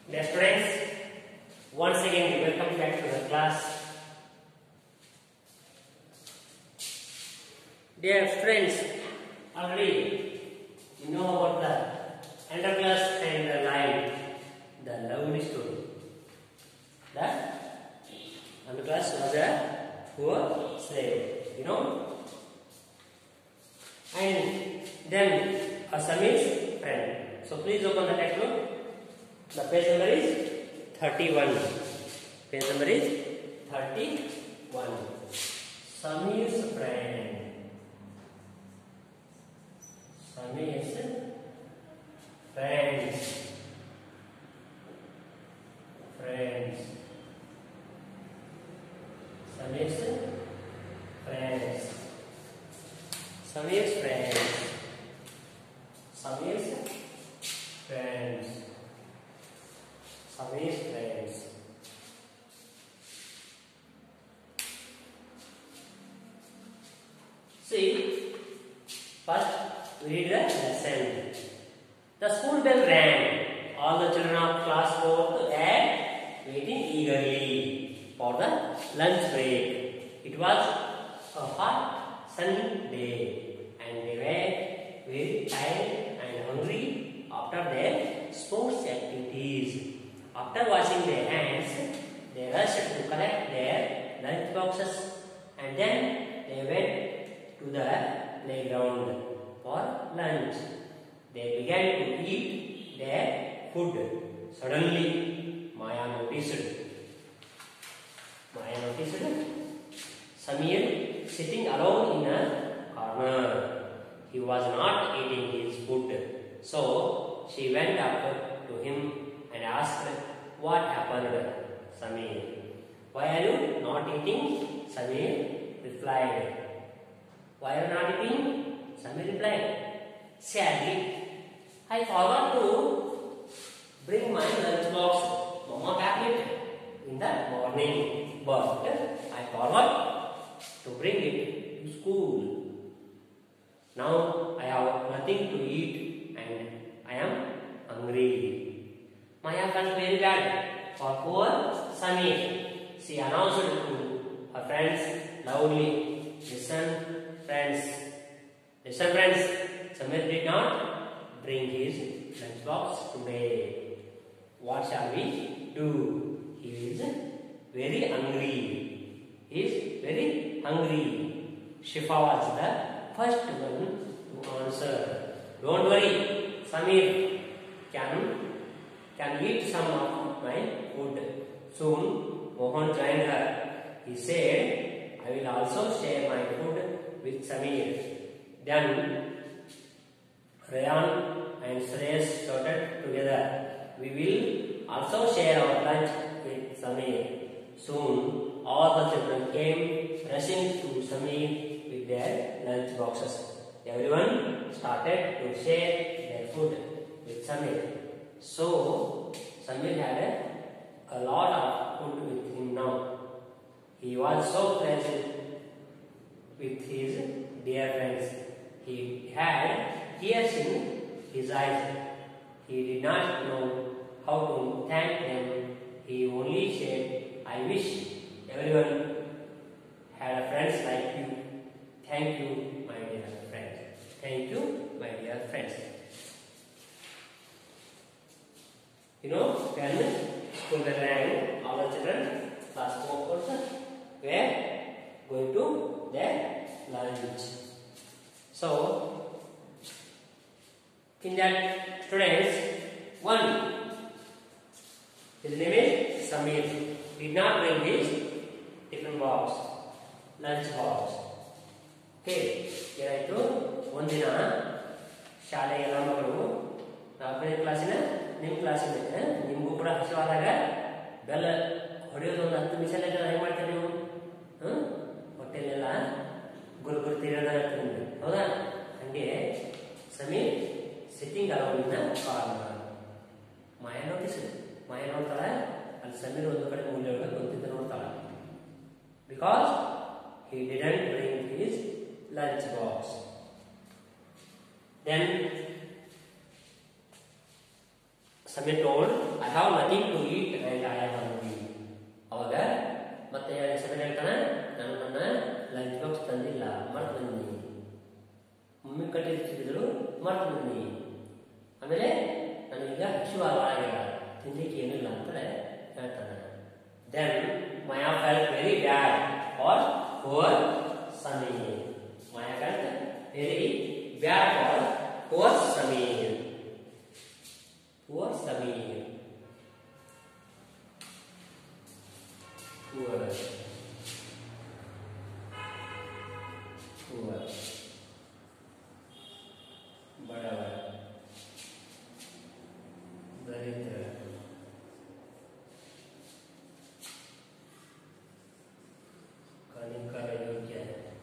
Dear students, once again welcome back to the class. Dear students, already you know about the Androclus and the lion, the lovely story. The Androclus was a poor slave, you know, and then a Samir's friend. So please open the textbook. The page number is 31. Page number is 31. Samir's friend. Samir's friends. Friends. Samir's friends. Samir's friends. Samir's friends. Samir's friends. See, first we read the lesson. The school bell rang. All the children of class 4th were waiting eagerly for the lunch break. It was a hot, sunny day, and they were very tired and hungry after their sports activities. After washing their hands, they rushed to collect their lunch boxes, and then they went to the playground for lunch. They began to eat their food. Suddenly, Maya noticed Samir sitting alone in a corner. He was not eating his food. So she went up to him and asked, "What happened, Samir? Why are you not eating?" Samir replied. "Why are you not eating?" Samir replied, "Sadly, I forgot to bring my lunch box. Mama packed it in the morning, but I forgot to bring it to school. Now I have nothing to eat and I am hungry." Maya felt very bad for poor Samir. She announced to her friends loudly, Listen friends, Samir did not bring his lunchbox today. What shall we do? He is very hungry. Shifa was the first one to answer. Don't worry, Samir can eat some of my food. Soon, Mohan joined her. He said, "I will also share my food with Samir." Then, Rayan and Suresh shouted together, "We will also share our lunch with Samir." Soon, all the children came rushing to Samir with their lunch boxes. Everyone started to share their food with Samir. So, Samir had a lot of food with him now. He was so pleased with his dear friends. He had tears in his eyes. He did not know how to thank them. He only said, "I wish everyone had friends like you. Thank you, my dear friends. Thank you, my dear friends." You know, when school bell rang, all the children, class 4 were going to their lunch. So, in that students, one, his name is Samir, did not bring his tiffin box, lunch box. Okay, ಏನಾಯ್ತು ಒಂದಿನ ಶಾಲೆಗೆ ಎಲ್ಲ ಮಕ್ಕಳು ನಾಲ್ಕನೇ ಕ್ಲಾಸಿನ ನಿಮ್ಮ ಕ್ಲಾಸಿನ ನಿಮಗೂ ಕೂಡ ಹಸಿವಾದಾಗ ಬೆಲ್ಲ ಹೊಡೆಯೋದು ಒಂದು 10 ನಿಮಿಷ ಹೆಂಗೆ ಮಾಡ್ತೀರಿ ನೀವು? ಹೊಟ್ಟೆಲೆಲ್ಲ ಗುರುಗುರು ತಿರೋದ ನಿಮ್ಗೆ, ಹೌದಾ? ಹಂಗೆ Sameer sitting alone in corner. Maya ನೋಡ್ತಾಳೆ, ಅಲ್ಲಿ ಸಮೀರ್ ಒಂದು ಕಡೆ ಮೂಲೆ ಒಳಗೆ ಕುಂತಿದ್ದ ನೋಡ್ತಾಳೆ. Because he didn't bring his lunch box. Then Samir told, I have nothing to eat and I am hungry. ಅವಾಗ ಮತ್ತೆ ಸಮೀರ್ ಹೇಳ್ತಾನೆ, ನಾನು ನನ್ನ ಲಂಚ್ ಬಾಕ್ಸ್ ತಂದಿಲ್ಲ, ಮರ್ತು ಬನ್ನಿ. ಮಮ್ಮಿ ಕಟ್ಟಿದ್ರು ಮರ್ತು ಬನ್ನಿ. ಆಮೇಲೆ ನನಗೀಗ ಹಸಿವಾಗಲ್ಲ, ತಿನ್ಲಿಕ್ಕೆ ಏನಿಲ್ಲ ಅಂತ ಹೇಳ್ತಾನೆ. Then Maya felt very bad for poor Samir. Maya felt very bad for poor Samir. Poor Samir. Poor. Poor. बड़ा दरिद्र. कनिकर योग्य.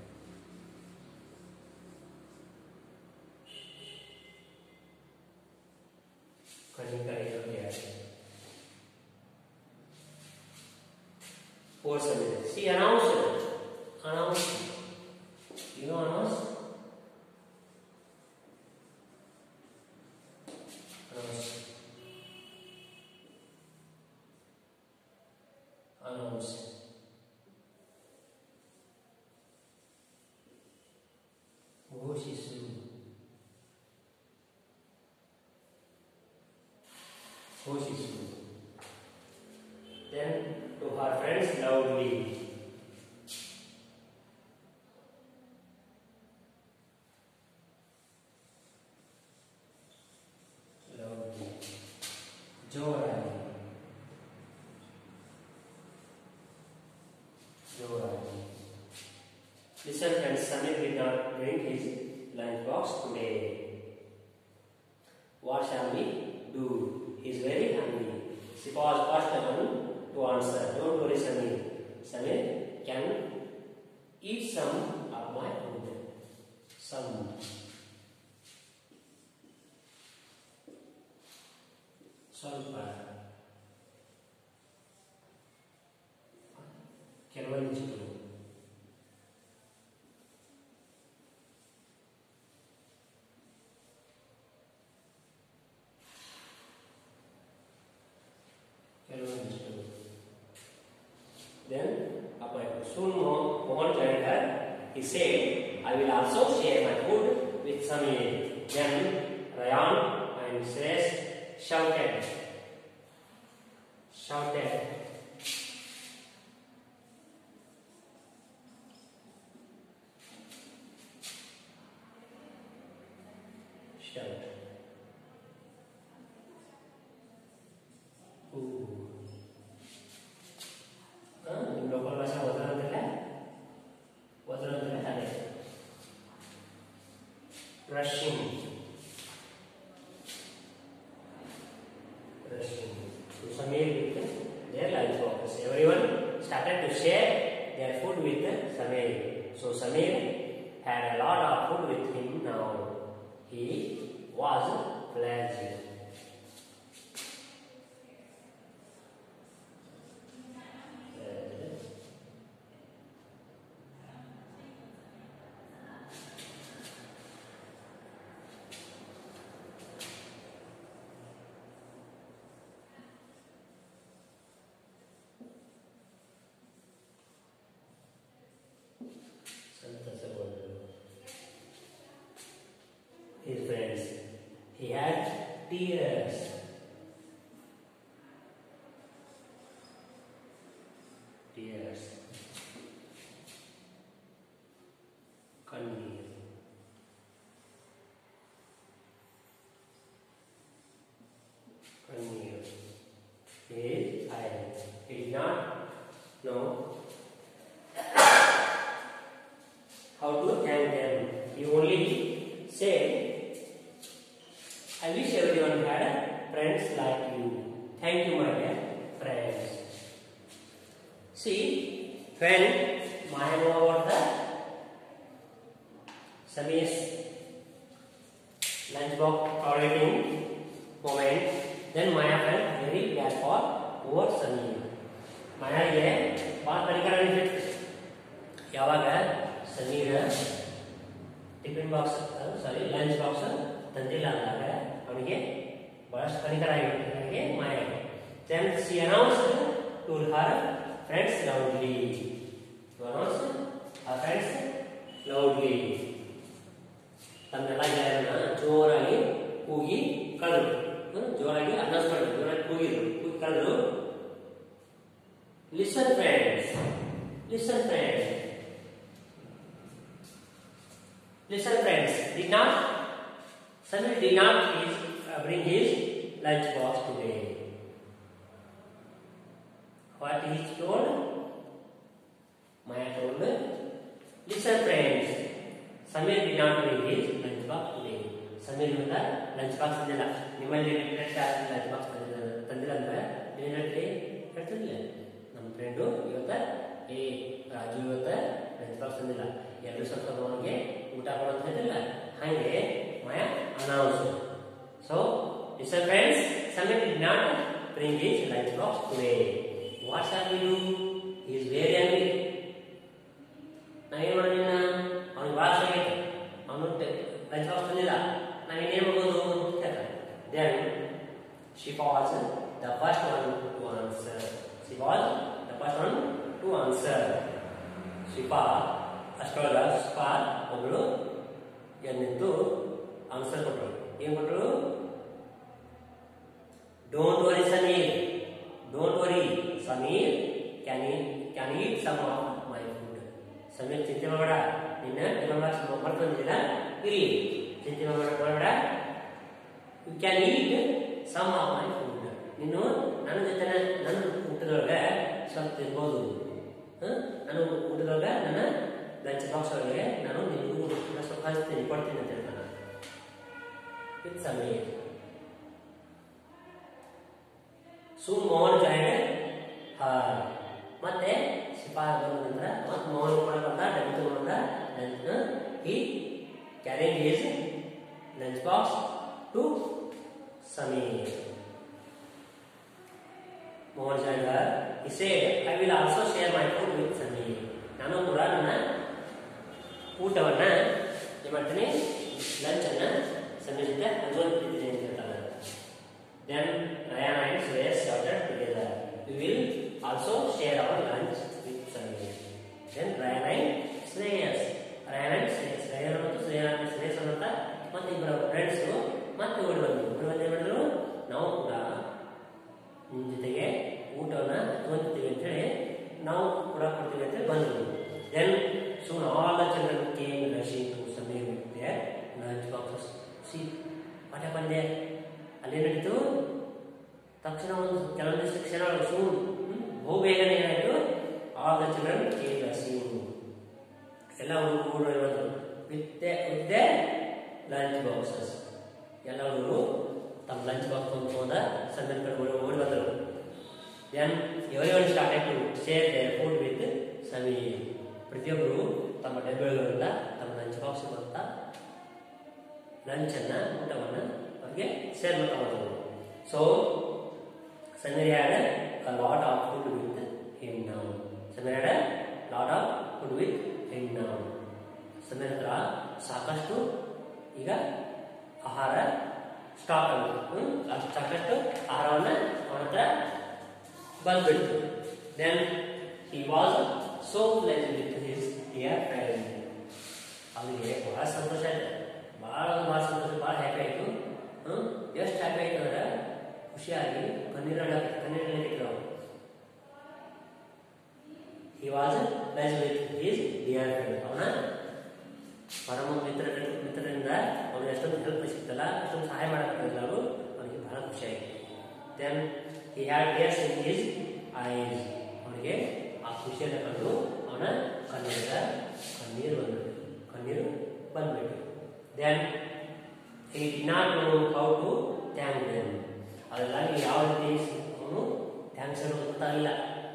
कनिकर योग्य. Poor Samir. She announced. You know announce? Announce. Ghoshishu. Then to her friends loudly. Jorani. Listen friends, Samir did not bring his lunch box today. What shall we do? He is very hungry. She was first one to answer. Don't worry Samir. Samir can eat some of my food. Some. ಸ್ವಲ್ಪ ಕೆಲವೊಂದಿಷ್ಟು Then soon Mohan joined her. He said, I will also share my food with Samir. Then Rayan and Suresh shouted. Shout. Local bahasa wataran ada. Rushing. To Samir with their lunch box. Everyone started to share their food with Samir. So Samir had a lot of food with him now. He was pleased. His friends, he had tears. Kannir. His eyes. He did not know how to thank them. He only said, I wish everyone had friends like you. Thank you, my dear friends. See, when Maya knew about the Samir's lunchbox operating moment, then Maya felt very bad for poor Samir. Maya ये बात तरीका नहीं यावाग Samir tiffin box lunch box ತಂದಿಲ್ಲ ಅಂದಾಗ ಅವನಿಗೆ ಬಹಳಷ್ಟು ಕನಿಕರಾಗಿ ಮಾಯ. Then she announced to her friends loudly. To announce her friends loudly. ತನ್ನೆಲ್ಲ ಗೆಳೆಯರನ್ನ ಜೋರಾಗಿ ಕೂಗಿ ಕಳೆದ್ರು. ಜೋರಾಗಿ ಅನೌನ್ಸ್ ಮಾಡಿದ್ರು, ಜೋರಾಗಿ ಕೂಗಿ ಕಳೆದ್ರು. Listen friends, listen friends, listen friends. Samir did not bring his lunch box today. What he told? Maya told, listen friends, Samir did not bring his lunch box today. Samir ನಿಂದ lunch box ತಂದಿಲ್ಲ. ನಿಮ್ಮಲ್ಲಿ lunch box ತಂದಿಲ್ಲ ಅಂದ್ರೆ ನೀವೇನು ಹೇಳ್ತಿರ್ಲಿಲ್ಲ, ನಮ್ಮ friend ಇವತ್ತ ರಾಜು ಇವತ್ತ lunch box ತಂದಿಲ್ಲ, ಎರಡು ಸ್ವಲ್ಪ ಅವನಿಗೆ ಊಟ ಕೊಡೋದು ಹೇಳಿಲ್ಲ. ಹಾಗೆ Maya announce. So listen friends, Samir did not bring his lunch box today. What shall we do? He is very angry. ನಾವೇನು ಮಾಡೋಣ? ಅವನಿಗೆ ಭಾಳ ಆಗೈತೆ, ಅವನು ಲಂಚ್ ಬಾಕ್ಸ್ ತಂದಿಲ್ಲ, ನಾವೇನೇನು ಮಾಡೋದು ಅಂತ ಕೇಳ್ತಾನೆ. Then Shifa was the first one to answer. She was the first one to answer. Shifa ಅಷ್ಟೊಳಗ Shifa ಒಬ್ಬಳು ಎನ್ನಿತ್ತು ಆನ್ಸರ್ ಕೊಟ್ಟರು. ಏನು ಕೊಟ್ಟರು? Don't worry Samir, don't worry Samir, can eat some of my food. Samir ಚಿಂತೆ ಮಾಡಬೇಡ, ನಿನ್ನ ಮಾಡ್ಕೊಂಡಿದ್ದೀರ ಇರಲಿ, ಚಿಂತೆ ಮಾಡಬೇಡ. You can eat some of my food. ನೀನು ನನ್ನ ಜೊತೆ ನನ್ನ ಊಟದೊಳಗೆ ಸ್ವಲ್ಪ ತಿನ್ಬೋದು. ನಾನು ಊಟದೊಳಗೆ ನನ್ನ ಲಂಚ್ ಬಾಕ್ಸ್ ಒಳಗೆ ನಾನು ನಿನಗೂ ಸ್ವಲ್ಪ ಹಂಚ್ತೀನಿ, ಕೊಡ್ತೀನಿ ಅಂತ ಹೇಳ್ತಾನೆ. With Sameer. Soon Mohan joined her. ಮತ್ತೆ ಶಿಫಾ ಬಂದ ನಂತರ ಮತ್ತೆ ಮೋಹನ್ ಕೂಡ ಬಂದ, ಡಬ್ಬಿ ತಗೊಂಡ. He carried his lunch box to Samir. Mohan joined her. He said, I will also share my food with Samir. ನಾನು ಕೂಡ ನನ್ನ ಊಟವನ್ನ ಏನು ಮಾಡ್ತೀನಿ, ಲಂಚ್ ಅನ್ನ ಸಮೀರ್ ಜೊತೆ ಹಂಚ್ಕೊಳ್ತಿದ್ದೀನಿ ಅಂತ ಹೇಳ್ತಾನೆ. Then Ryan and Shreyas shouted together, we will also share our lunch with Samir. Then Ryan and Shreyas ಮತ್ತು ಶ್ರೇಯಸ್ ಅಂತ ಮತ್ತೆ ಇಬ್ಬರು ಫ್ರೆಂಡ್ಸ್ ಮತ್ತೆ ಓಡಿ ಬಂದರು. ಏನು ಮಾಡಿದ್ರು? ನಾವು ಕೂಡ ನಿಮ್ಮ ಜೊತೆಗೆ ಊಟವನ್ನು ಹಂಚ್ಕೊಳ್ತೀವಿ ಅಂತ ಹೇಳಿ ನಾವು ಕೂಡ ಕೊಡ್ತೀವಿ ಅಂತ ಬಂದರು. Then soon all the children came rushing to Samir with their lunch boxes. See what happened there? ಅಲ್ಲಿ ನಡೀತು ತಕ್ಷಣ ಒಂದು ಕೆಲವೊಂದಿಷ್ಟು ಕ್ಷಣಗಳು ಸೂನ್ ಬಹು ಬೇಗನೆ ಏನಾಯಿತು, all the children came rushing, ಎಲ್ಲ ಹುಡುಗರು ಬಂದರು ವಿತ್ ಲಂಚ್ ಬಾಕ್ಸಸ್. ಎಲ್ಲ ಹುಡುಗರು ತಮ್ಮ ಲಂಚ್ ಬಾಕ್ಸ್ ತಗೊಂಡ ಸಮೀರ್ ಕಡೆ ಓಡಿ ಬಂದರು. Then everyone started to share their food with Sameer. ಪ್ರತಿಯೊಬ್ಬರು ತಮ್ಮ ಡಬ್ಬಿಗಳಿಂದ ತಮ್ಮ ಲಂಚ್ ಬಾಕ್ಸ್ ಬಂತ ಲಂಚನ್ನು ಊಟವನ್ನು ಅವ್ರಿಗೆ ಶೇರ್ ಮಾಡ್ತಾ ಹೋದರು. So Samir had a lot of food with him now. Samir had a lot of food with him now. Samir ಹತ್ರ ಸಾಕಷ್ಟು ಈಗ ಆಹಾರ ಸ್ಟಾಕ್ ಆಗಿತ್ತು, ಸಾಕಷ್ಟು ಆಹಾರವನ್ನು ಅವನ ಹತ್ರ ಬಂದ್ಬಿಡ್ತು. Then he was so pleased with his dear friend. ಅವನಿಗೆ ಬಹಳ ಸಂತೋಷ ಆಯ್ತು, ಬಹಳ ಸಂತೋಷ, ಬಹಳ ಹ್ಯಾಪಿ ಆಯಿತು. ಎಷ್ಟು ಹ್ಯಾಪಿ ಆಯ್ತು ಅಂದ್ರೆ ಖುಷಿಯಾಗಿ ಕಣ್ಣೀರಲ್ಲಿಟ್ಟಿದ್ರು. He was pleased with his dear friend. ಅವನ ಪರಮ ಮಿತ್ರರಿಂದ ಅವನಿಗೆ ಎಷ್ಟೊಂದು ಹೆಲ್ಪ್ ಸಿಗ್ತಲ್ಲ, ಎಷ್ಟೊಂದು ಸಹಾಯ ಮಾಡಕ್ಕಾಗಲ್ಲ, ಅವರು ಅವನಿಗೆ ಬಹಳ ಖುಷಿ ಆಯಿತು. Then he had tears in his eyes. ಅವನಿಗೆ ಆ ಖುಷಿಯನ್ನು ಕಂಡು ಅವನ ಕಣ್ಣೀರು ಬಂದ್ಬಿಟ್ಟು. Then he did not know how to thank them. ಅದರಲ್ಲಿ ಯಾವ ರೀತಿ ಅವನು ಥ್ಯಾಂಕ್ಸ್ ಅನ್ನು ಗೊತ್ತಾಗಲಿಲ್ಲ.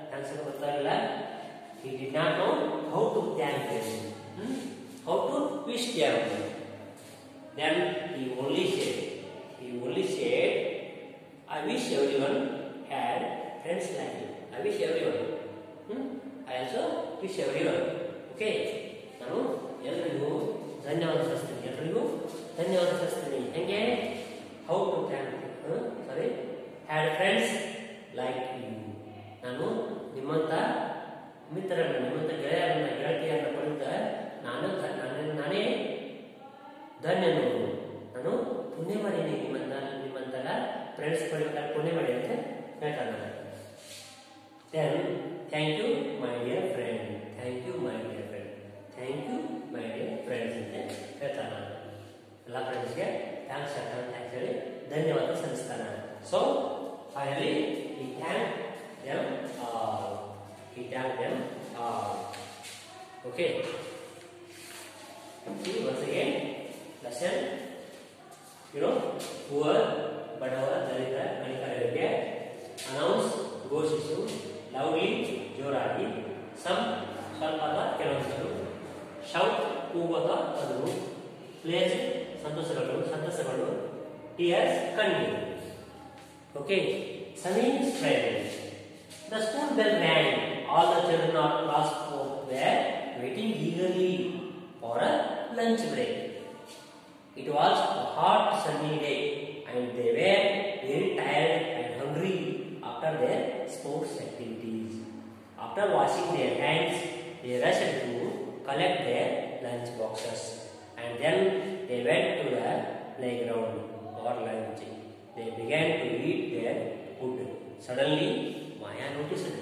He did not know how to thank them, how to wish them. Then he only said, I wish everyone had friends like you. I wish everyone. I also wish everyone. Okay, ನಾನು ಎಲ್ಲರಿಗೂ ಧನ್ಯವಾದ ಸಲ್ಲಿಸ್ತೀನಿ. ಹೆಂಗೆ? How to thank had friends like you. ನಾನು ನಿಮ್ಮಂತ ಮಿತ್ರರನ್ನ, ನಿಮ್ಮಂತ ಗೆಳೆಯರನ್ನ, ಗೆಳತಿಯರನ್ನ ಪಡೆದ ನಾನೇ ಧನ್ಯನು. ನಾನು ಪುಣ್ಯ ಮಾಡೀನಿ, ನಿಮ್ಮಂತೆಲ್ಲ ಫ್ರೆಂಡ್ಸ್ ಪಡೆಯಬೇಕಾದ್ರೆ ಪುಣ್ಯ ಮಾಡಿ ಅಂತ ಹೇಳ್ತಾನೆ. Then thank you my dear friend, thank you my dear friend, thank you my dear friends ಅಂತ ಹೇಳ್ತಾನೆ. ಎಲ್ಲ ಫ್ರೆಂಡ್ಸ್ಗೆ ಥ್ಯಾಂಕ್ಸ್ ಹೇಳಿ ಧನ್ಯವಾದ ಸಲ್ಲಿಸ್ತಾನೆ. So finally he thanked them all. He thanked them all. Okay. See once again lesson. Poor, ಬಡವರ, ದರಿದ್ರ, ಗಣಿಕರಿಗೆ announce ಘೋಷಿಸು, ಲವ್ಲಿ ಜೋರಾಗಿ, ಸಮ್ ಸ್ವಲ್ಪದ ಕೆಲವೊಂದು, ಶೌಟ್ ಕೂಗುವ ಪದವು, ಪ್ಲೇಸ್ ಸಂತಸಗಳು, ಟಿಯರ್ಸ್ ಕಣ್ಣೀರು. Okay, Sameer's friend. The school bell rang. All the children of class 4 were waiting eagerly for a lunch break. It was a hot sunny day and they were very tired and hungry after their sports activities. After washing their hands, they rushed to collect their lunch boxes and then they went to the playground for lunch. They began to eat their food. Suddenly, Maya noticed it.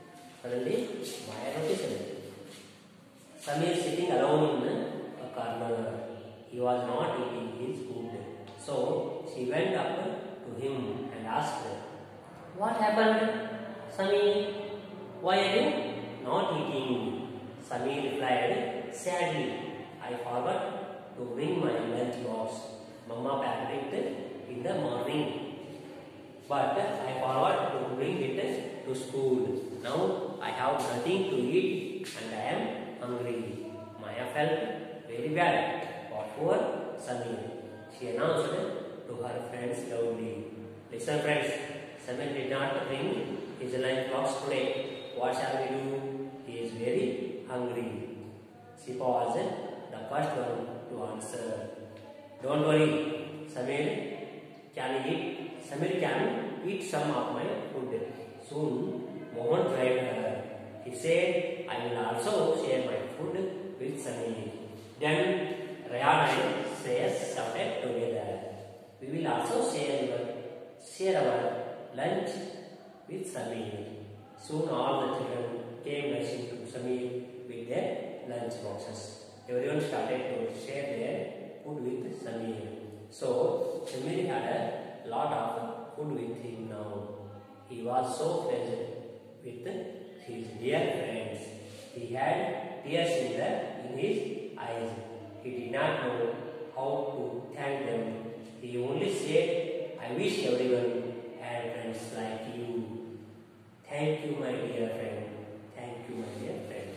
Sameer sitting alone in a corner. He was not eating his food. So she went up to him and asked, "What happened, Sameer? Why are you not eating?" Sameer replied sadly, "I forgot to bring my lunch box. Mama packed it in the morning, but I forgot to bring it to school. Now I have nothing to eat and I am hungry." Maya felt very bad for poor Sameer. She announced to her friends loudly, "Listen friends, Sameer did not bring his lunch box today. What shall we do? He is very hungry." She was the first one to answer. "Don't worry, Sameer can eat some of my food." Soon Mohan joined her. He said, "I will also share my food with Sameer." Then Rayan and Shreyas shouted together, "We will also share our lunch with Sameer." Soon all the children came rushing to Sameer with their lunch boxes. Everyone started to share their food with Sameer. So Sameer had a lot of food with him now. He was so pleased with his dear friends. He had tears in his eyes. He did not know how to thank them. He only said, "I wish everyone had friends like you. Thank you, my dear friend. Thank you, my dear friends."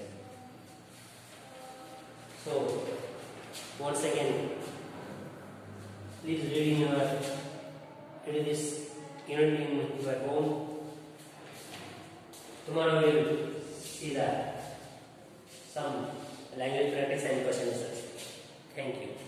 So, once again, please read this unit in your home. Tomorrow we will see some language practice and questions. Thank you.